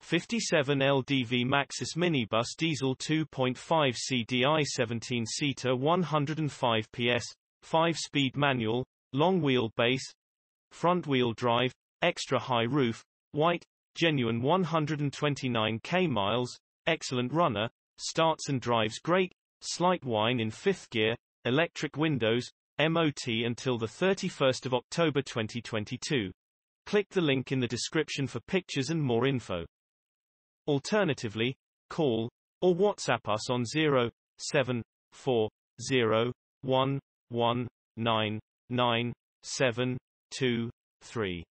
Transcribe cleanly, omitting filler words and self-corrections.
57 LDV MAXUS Minibus Diesel 2.5 CDI 17-seater 105 PS, 5-speed manual, long wheelbase, front-wheel drive, extra high roof, white, genuine 129 km, excellent runner, starts and drives great, slight whine in 5th gear, electric windows, MOT until 31 October 2022. Click the link in the description for pictures and more info. Alternatively, call or WhatsApp us on 07401199723.